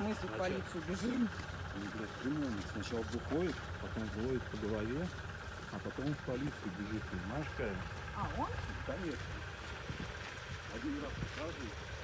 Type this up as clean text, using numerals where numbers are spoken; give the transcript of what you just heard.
смысле в полицию бежим? Они, блядь, криминальные. Сначала бухает, потом ловит по голове, а потом в полицию бежит. Понимаешь, Кайла? А, он? Конечно. Один раз показывает.